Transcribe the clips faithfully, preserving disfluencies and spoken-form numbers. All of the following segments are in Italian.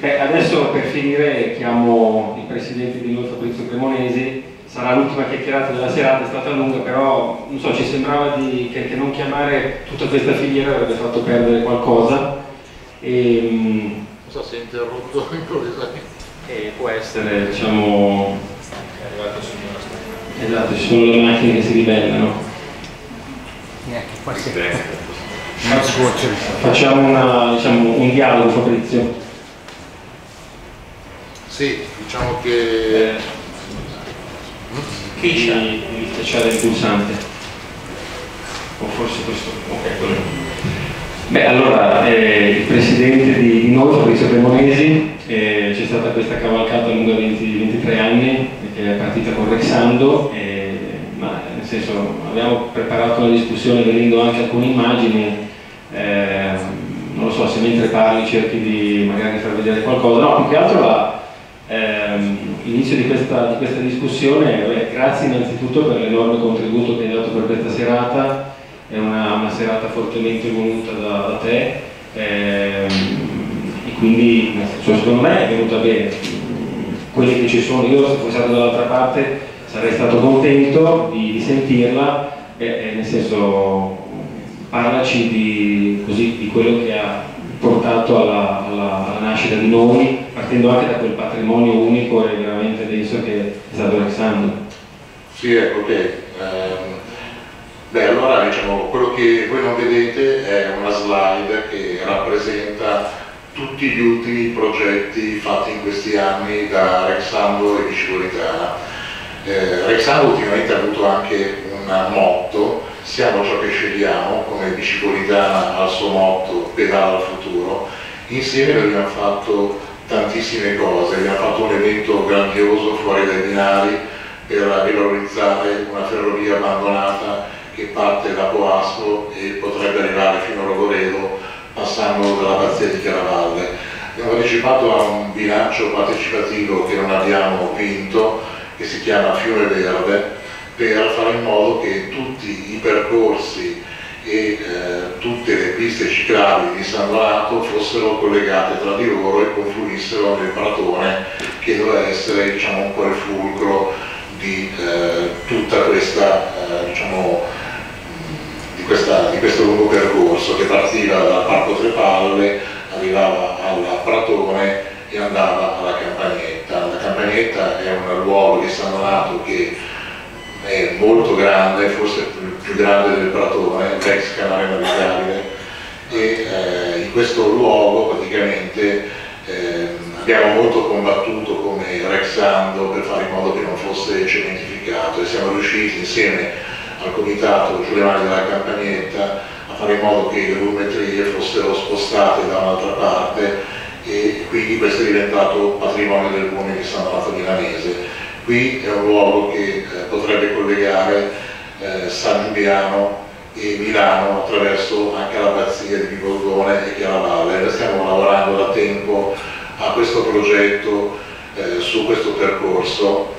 Beh, adesso per finire chiamo il presidente di noi, Fabrizio Cremonesi. Sarà l'ultima chiacchierata della serata, è stata lunga, però non so, ci sembrava di, che, che non chiamare tutta questa filiera avrebbe fatto perdere qualcosa. E, non so se è interrotto improvvisamente. E può essere, diciamo, è arrivato il signore. Esatto, ci sono le macchine che si ribellano. Neanche qua si Facciamo una, diciamo, un dialogo, Fabrizio. Sì, diciamo che... Eh, Chi devi, devi schiacciare il pulsante. O forse questo. Ok, quello. Beh, allora, eh, il presidente di, di noi, Fabrizio Cremonesi, eh, c'è stata questa cavalcata lunga venti ventitré anni, che è partita con Rexando, eh, ma nel senso abbiamo preparato la discussione vedendo anche alcune immagini, eh, non lo so se mentre parli cerchi di magari far vedere qualcosa, no, più che altro la... L'inizio di questa, di questa discussione, beh, grazie innanzitutto per l'enorme contributo che hai dato per questa serata, è una, una serata fortemente voluta da, da te ehm, e quindi cioè, secondo me è venuta bene. Quelli che ci sono, io se fossi stato dall'altra parte sarei stato contento di, di sentirla, eh, nel senso parlaci di, così, di quello che ha portato alla, alla, alla nascita di noi, partendo anche da quel patrimonio unico e veramente denso che è stato Rexando. Sì, ecco, ok. Um, beh, allora diciamo, quello che voi non vedete è una slide che rappresenta tutti gli ultimi progetti fatti in questi anni da Rexando e Bicipolitana. Eh, Rexando ultimamente ha avuto anche un motto: siamo ciò che scegliamo, come Bicipolitana al suo motto, pedala al futuro. Insieme abbiamo fatto tantissime cose, abbiamo fatto un evento grandioso fuori dai binari per rivalorizzare una ferrovia abbandonata che parte da Poasco e potrebbe arrivare fino a Rogoredo passando dall'abbazia di Chiaravalle. Abbiamo partecipato a un bilancio partecipativo che non abbiamo vinto, che si chiama Fiume Verde, per fare in modo che tutti i percorsi e eh, tutte le piste ciclabili di San Donato fossero collegate tra di loro e confluissero nel Pratone, che doveva essere, diciamo, un po' il fulcro di eh, tutta questa, eh, diciamo, di, questa, di questo lungo percorso che partiva dal Parco Tre Palle, arrivava al Pratone e andava alla Campagnetta. La Campagnetta è un luogo di San Donato che è molto grande, forse più, più grande del Pratone, l'ex canale navigabile, e eh, in questo luogo praticamente eh, abbiamo molto combattuto come Rexando per fare in modo che non fosse cementificato e siamo riusciti insieme al comitato Giù le mani della Campagnetta a fare in modo che le volumetrie fossero spostate da un'altra parte e quindi questo è diventato patrimonio del comune di San Donato Milanese. Qui è un luogo che eh, potrebbe collegare eh, San Giuliano e Milano attraverso anche l'abbazia di Bigorgone e Chiaravalle. Noi stiamo lavorando da tempo a questo progetto, eh, su questo percorso,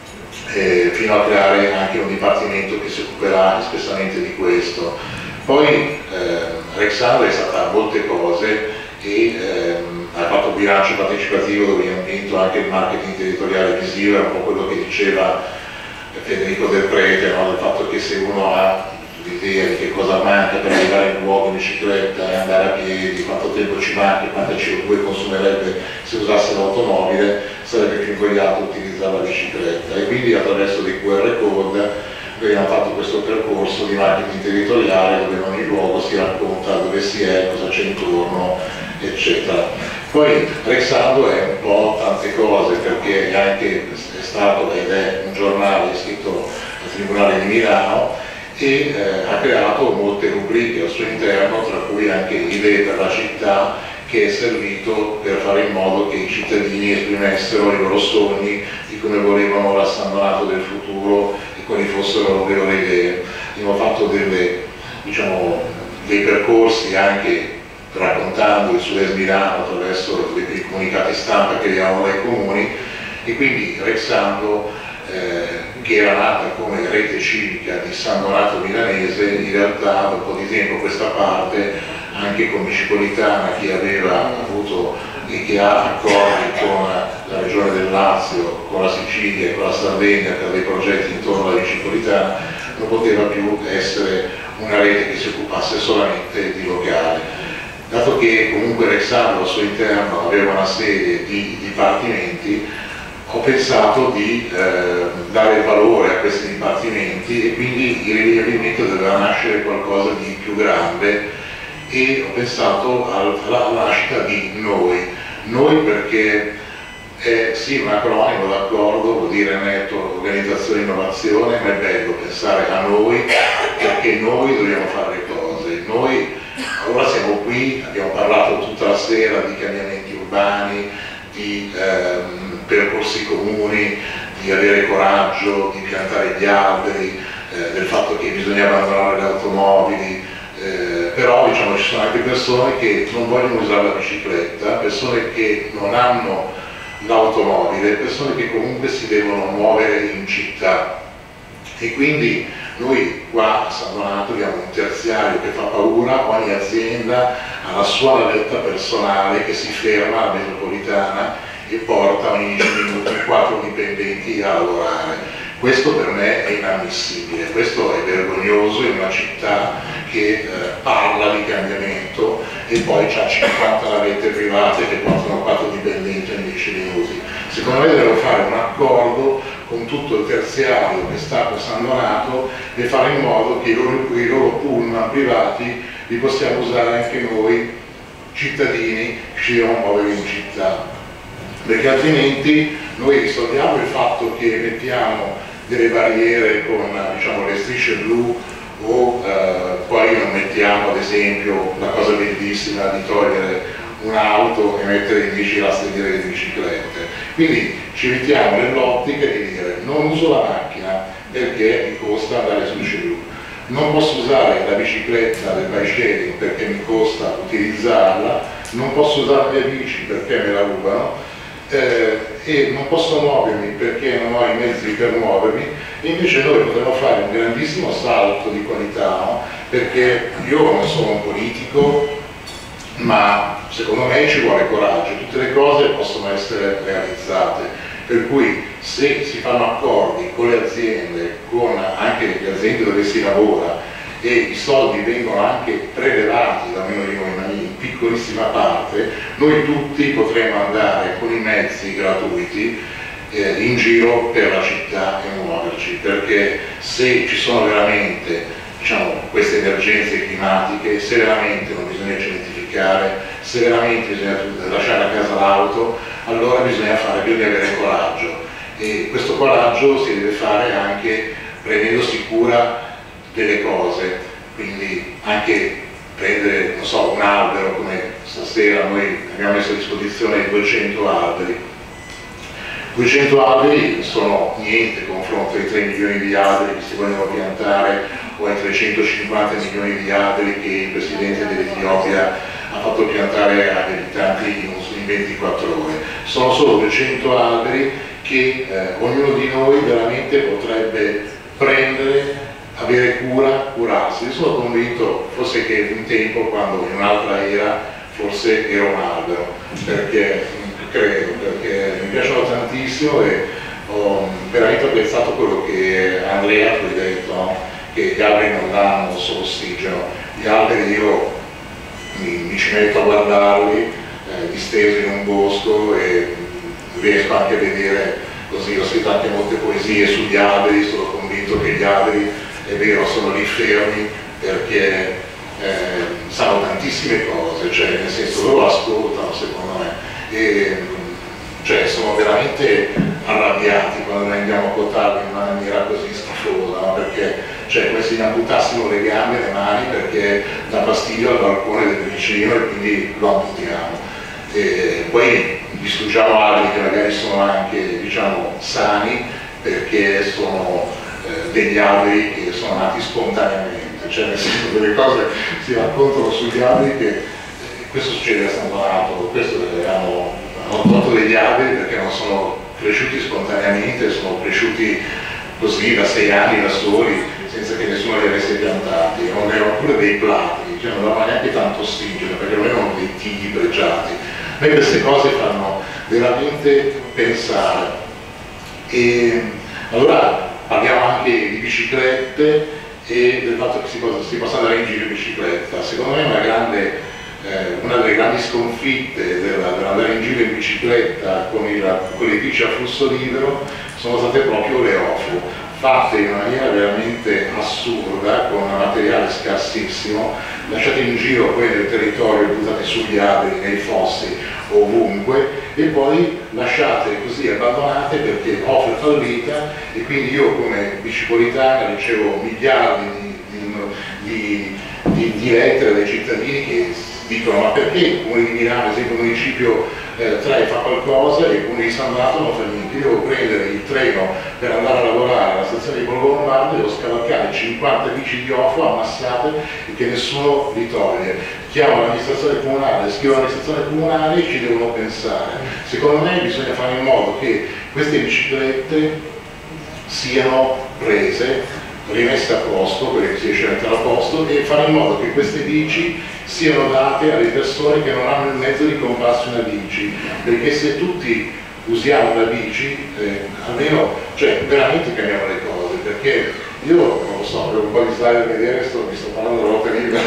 eh, fino a creare anche un dipartimento che si occuperà espressamente di questo. Poi eh, Rexando è stata molte cose e ehm, ha fatto un bilancio partecipativo dove abbiamo vinto anche il marketing territoriale visivo, è un po' quello che diceva Federico Del Prete, no? Del fatto che se uno ha l'idea di che cosa manca per arrivare in un luogo in bicicletta e andare a piedi, quanto tempo ci manca, quanta C O due consumerebbe se usasse l'automobile, sarebbe più invogliato a utilizzare la bicicletta. E quindi attraverso dei Q R code noi abbiamo fatto questo percorso di marketing territoriale dove in ogni luogo si racconta dove si è, cosa c'è intorno, eccetera. Poi Rexando è un po' tante cose, perché è anche è stato ed è un giornale iscritto al Tribunale di Milano e eh, ha creato molte rubriche al suo interno, tra cui anche idee per la città, che è servito per fare in modo che i cittadini esprimessero i loro sogni di come volevano la San Donato del futuro e quali fossero le loro idee. Abbiamo fatto delle, diciamo, dei percorsi anche raccontando il Sud-Est Milano attraverso i comunicati stampa che arrivavano dai comuni, e quindi Rexando, eh, che era nata come rete civica di San Donato Milanese, in realtà da un po' di tempo a questa parte, anche con Bicipolitana, che aveva avuto e che ha accordi con la Regione del Lazio, con la Sicilia e con la Sardegna per dei progetti intorno alla bicicletta, non poteva più essere una rete che si occupasse solamente di locale. Dato che comunque Rexato al suo interno aveva una serie di dipartimenti, ho pensato di eh, dare valore a questi dipartimenti e quindi il movimento doveva nascere qualcosa di più grande, e ho pensato alla, alla nascita di Noi. Noi perché è sì un acronimo, d'accordo, vuol dire netto organizzazione e innovazione, ma è bello pensare a noi perché noi dobbiamo fare le cose. Noi ora siamo qui, abbiamo parlato tutta la sera di cambiamenti urbani, di ehm, percorsi comuni, di avere coraggio, di piantare gli alberi, eh, del fatto che bisogna abbandonare le automobili, eh, però diciamo, ci sono anche persone che non vogliono usare la bicicletta, persone che non hanno l'automobile, persone che comunque si devono muovere in città, e quindi noi qua a San Donato abbiamo un terziario che fa paura. Ogni azienda ha la sua navetta personale che si ferma alla metropolitana e porta ogni dieci minuti quattro dipendenti a lavorare. Questo per me è inammissibile, questo è vergognoso in una città che eh, parla di cambiamento e poi ha cinquanta navette private che portano quattro dipendenti in dieci minuti. Secondo me dobbiamo fare un accordo con tutto il terziario che sta a San Donato e fare in modo che i loro, i loro pullman privati li possiamo usare anche noi cittadini che ci dobbiamo muovere in città, perché altrimenti noi risolviamo il fatto che mettiamo delle barriere con, diciamo, le strisce blu, o eh, poi non mettiamo ad esempio la cosa bellissima di togliere un'auto e mettere in dieci rastrelliere di biciclette. Quindi ci mettiamo nell'ottica di dire: non uso la macchina perché mi costa andare sul cellulare, non posso usare la bicicletta del bike sharing perché mi costa utilizzarla, non posso usare la mia bici perché me la rubano, eh, e non posso muovermi perché non ho i mezzi per muovermi. E invece noi potremmo fare un grandissimo salto di qualità, no? Perché io non sono un politico, ma secondo me ci vuole coraggio, tutte le cose possono essere realizzate, per cui se si fanno accordi con le aziende, con anche le aziende dove si lavora, e i soldi vengono anche prelevati da ognuno di noi in piccolissima parte, noi tutti potremo andare con i mezzi gratuiti eh, in giro per la città e muoverci, perché se ci sono veramente, diciamo, queste emergenze climatiche, se veramente non bisogna cementificare, se veramente bisogna lasciare a casa l'auto, allora bisogna fare, bisogna avere coraggio, e questo coraggio si deve fare anche prendendosi cura delle cose, quindi anche prendere, non so, un albero, come stasera noi abbiamo messo a disposizione duecento alberi. duecento alberi sono niente confronto ai tre milioni di alberi che si vogliono piantare o ai trecentocinquanta milioni di alberi che il presidente dell'Etiopia ha fatto piantare agli abitanti in, in ventiquattro ore. Sono solo duecento alberi che eh, ognuno di noi veramente potrebbe prendere, avere cura, curarsi. Io sono convinto forse che un tempo, quando in un'altra era, forse ero un albero, perché credo, perché mi piacciono tantissimo e ho veramente apprezzato quello che Andrea tu hai detto, no? Che gli alberi non danno solo ossigeno, gli alberi io mi, mi ci metto a guardarli eh, distesi in un bosco e riesco anche a vedere, così ho scritto anche molte poesie sugli alberi, sono convinto che gli alberi, è vero, sono lì fermi perché eh, sanno tantissime cose, cioè nel senso loro ascoltano secondo me, e cioè sono veramente arrabbiati quando noi andiamo a quotarli in una maniera così schifosa, no? Perché cioè come se gli amputassimo le gambe e le mani perché dà fastidio al balcone del vicino e quindi lo amputiamo. E poi distruggiamo alberi che magari sono anche, diciamo, sani, perché sono eh, degli alberi che sono nati spontaneamente, cioè nel senso delle cose si raccontano sugli alberi che eh, questo succede a San Donato, questo hanno, hanno tolto degli alberi perché non sono cresciuti spontaneamente, sono cresciuti così da sei anni da soli, senza che nessuno li avesse piantati, non erano pure dei plati, cioè non avevano neanche tanto ossigeno, perché non erano dei tigli pregiati, A me queste cose fanno veramente pensare. E allora parliamo anche di biciclette e del fatto che si possa, si possa andare in giro in bicicletta. Secondo me una, grande, eh, una delle grandi sconfitte dell'andare in giro in bicicletta con, il, con le bici a flusso libero sono state proprio le O F U, fatte in maniera veramente assurda, con un materiale scarsissimo, lasciate in giro poi nel territorio, buttate sugli alberi, nei fossi, ovunque, e poi lasciate così abbandonate perché O F U è fallita, e quindi io come bicipolitana ricevo miliardi di, di, di, di lettere dai cittadini che dicono: ma perché il comune di Milano, ad esempio il municipio eh, tre fa qualcosa e il comune di San Donato non fa niente? Io devo prendere il treno per andare a lavorare alla stazione di Borgo Lombardo, devo scavalcare cinquanta bici di O F U ammassate e che nessuno li toglie. Chiamo l'amministrazione comunale, scrivo all'amministrazione comunale e ci devono pensare. Secondo me bisogna fare in modo che queste biciclette siano prese, rimesse a posto, quelle che si riesce a mettere a posto, e fare in modo che queste bici siano date alle persone che non hanno il mezzo di comprarsi una bici, perché se tutti usiamo una bici, eh, almeno, cioè veramente cambiamo le cose, perché io non lo so, avevo un po' di slide da vedere, sto, mi sto parlando della lotta libera.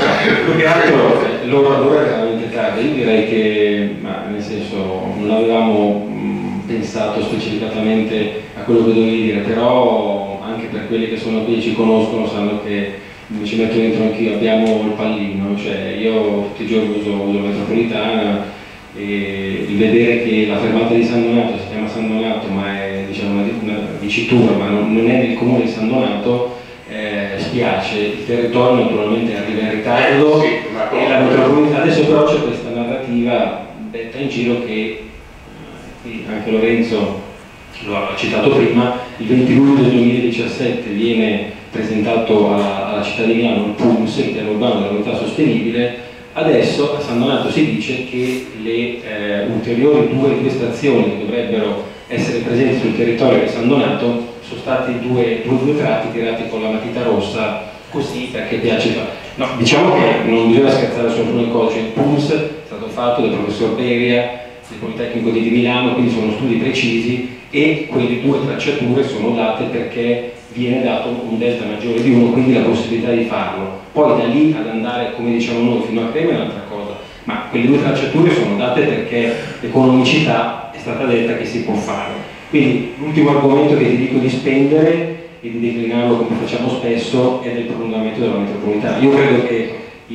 L'ora è veramente tardi, io direi che, ma nel senso, non avevamo mh, pensato specificatamente a quello che dovevi dire, però anche per quelli che sono qui e ci conoscono sanno che mi ci metto dentro anch'io, abbiamo il pallino, cioè io tutti i giorni uso, uso la metropolitana, e il vedere che la fermata di San Donato si chiama San Donato ma è, diciamo, una, una dicitura, ma non, non è del comune di San Donato, eh, spiace. Il territorio naturalmente arriva in ritardo, sì, e la metropolitana, adesso però c'è questa narrativa detta in giro che qui anche Lorenzo lo ha citato prima, il venti luglio del duemiladiciassette viene presentato alla, alla città di Milano il P U M S, il piano urbano della mobilità sostenibile. Adesso a San Donato si dice che le eh, ulteriori due di queste azioni che dovrebbero essere presenti sul territorio di San Donato sono stati due, due, due tratti tirati con la matita rossa, così perché piace fare. No, diciamo che non bisogna scherzare su alcune cose, cioè il P U M S è stato fatto dal professor Beria del Politecnico di Milano, quindi sono studi precisi, e quelle due tracciature sono date perché viene dato un delta maggiore di uno, quindi la possibilità di farlo. Poi da lì ad andare, come diciamo noi, fino a Crema è un'altra cosa, ma quelle due tracciature sono date perché l'economicità è stata detta che si può fare. Quindi l'ultimo argomento che ti dico di spendere e di declinarlo come facciamo spesso è del prolungamento della metropolitana. Io credo che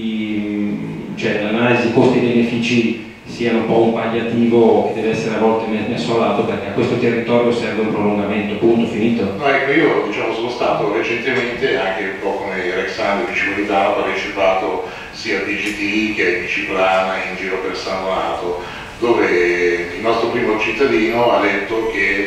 cioè, l'analisi costi-benefici sia un po' un palliativo che deve essere a volte messo a lato, perché a questo territorio serve un prolungamento, punto, finito. No, ecco, io diciamo, sono stato recentemente, anche un po' come Alexandro Bicipolitano, ho partecipato sia al B G T che ai Biciclana in giro per San Donato, dove il nostro primo cittadino ha detto che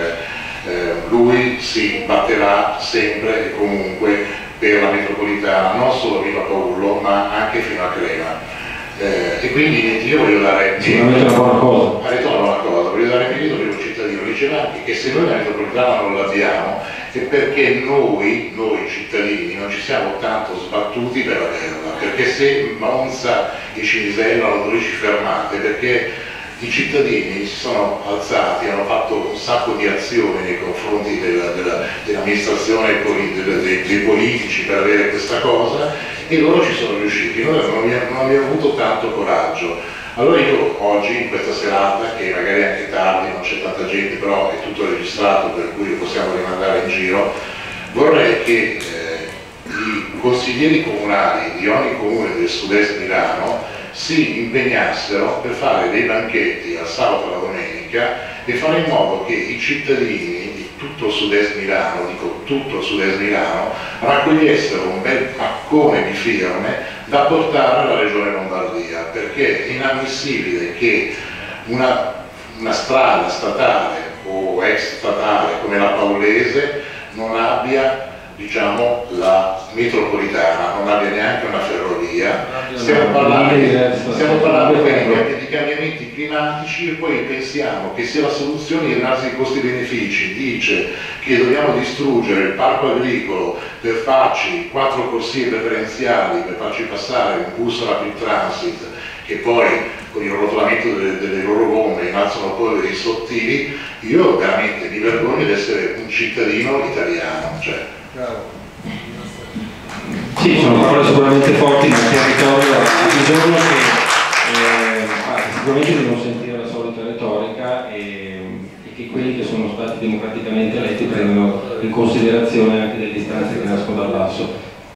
eh, eh, lui si batterà sempre e comunque per la metropolitana, non solo Viva Paolo, ma anche fino a Crema. Eh, e quindi io voglio dare sicuramente una buona cosa. Ha detto una cosa, voglio dare merito per un cittadino, diceva anche che se noi la metropolitana non l'abbiamo è perché noi, noi cittadini, non ci siamo tanto sbattuti per averla, perché se Monza e Cinisella hanno dodici fermate, perché i cittadini si sono alzati, hanno fatto un sacco di azioni nei confronti dell'amministrazione dell dell dei, dei politici per avere questa cosa, e loro ci sono riusciti. Noi non abbiamo, non abbiamo avuto tanto coraggio. Allora io oggi, in questa serata, che magari è anche tardi, non c'è tanta gente, però è tutto registrato, per cui lo possiamo rimandare in giro, vorrei che eh, i consiglieri comunali di ogni comune del sud-est Milano si impegnassero per fare dei banchetti al sabato e alla domenica e fare in modo che i cittadini di tutto il sud-est Milano, dico tutto il sud-est Milano, raccogliessero un bel paccone di firme da portare alla Regione Lombardia, perché è inammissibile che una, una strada statale o ex statale come la Paolese non abbia, diciamo, la metropolitana, non abbia neanche una ferrovia. Stiamo parlando, stiamo parlando di cambiamenti climatici e poi pensiamo che se la soluzione di analisi costi-benefici dice che dobbiamo distruggere il parco agricolo per farci quattro corsie preferenziali, per farci passare un bus rapid transit che poi con il rotolamento delle, delle loro gomme innalzano poi dei sottili, io veramente mi vergogno di essere un cittadino italiano. Cioè. Sì, sono parole sicuramente forti, ma il territorio ha bisogno che eh, ah, sicuramente di non sentire la solita retorica e, e che quelli che sono stati democraticamente eletti prendano in considerazione anche delle istanze che nascono dal basso.